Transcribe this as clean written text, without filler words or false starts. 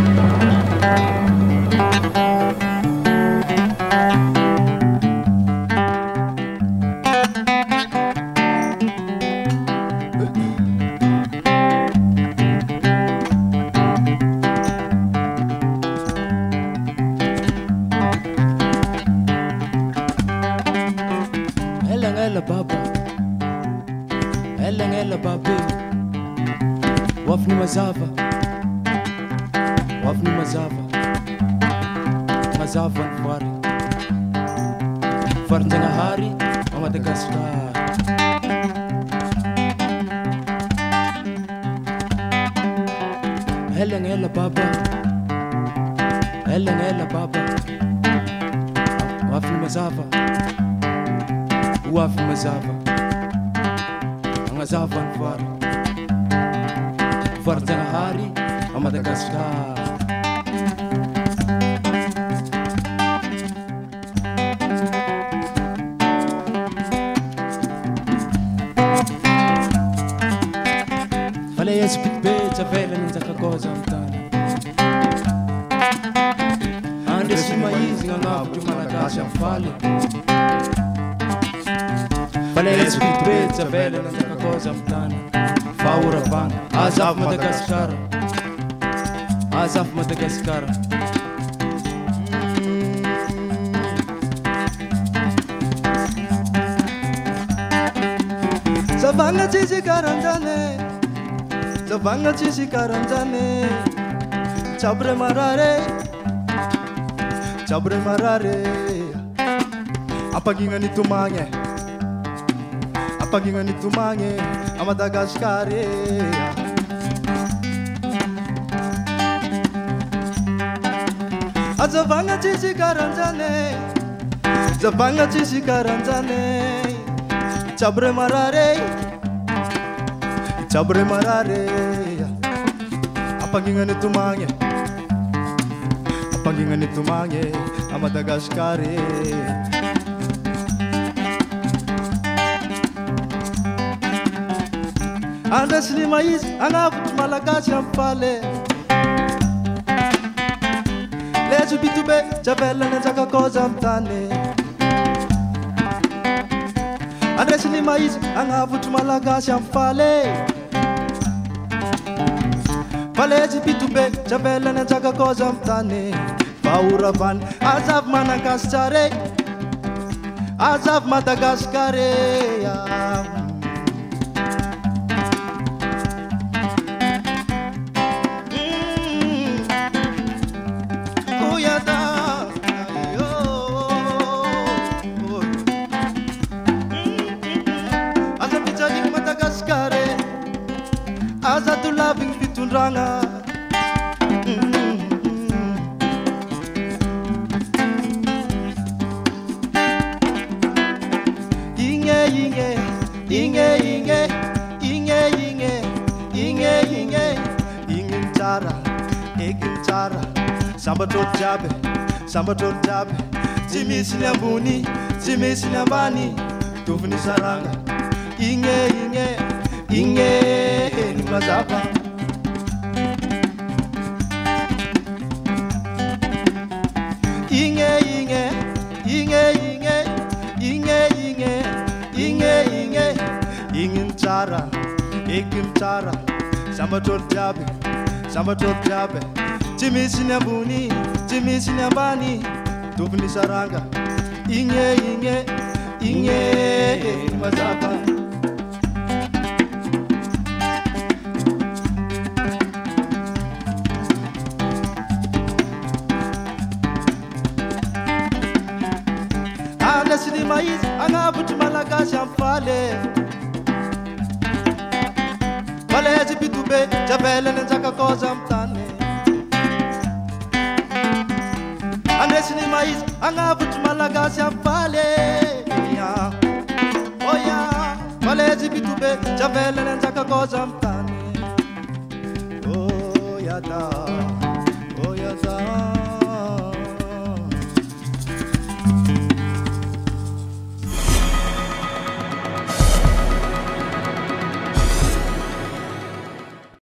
Ela babi wafni mazava nfari farntanga hari Madagascar Ela baba wafni mazava Mazava nfari farntanga hari Madagascar Falei esse pitbeta velha nem zaka cosa mtana Ande si maizi nganavu de Malagasy amfale Falei esse pitbeta velha nem zaka cosa mtana Faura bana Azaf Madagascar Zavanga chichi karanjane Chabre marare Apaginga ni tumange A Madagascar Zavanga chichi karanjane Chabre marare Apaginga ni tumange A Madagascar Andesli maiz anavut Malagasy amfale Lezo bitube javela nanzaka koza amtane Andesli maiz anavut Malagasy amfale Falezi bitube javela nanzaka koza amtane Vauravan azav Madagascar Azatulaving pitunranga Inginchara Sambatot jabe Zimisi nyambuni Zimisi nyambani Tufuni saranga Inge ni mazava Inginchara Sambatot jabe Zimisi nyambuni Zimisi nyambani Tufuni saranga Inge ni mazava Andesli maiz anavut Malagasy amfale Falezi bitube javela nanzaka koza amtane Andesli maiz anavut Malagasy amfale Falezi bitube javela nanzaka koza amtane Oh yada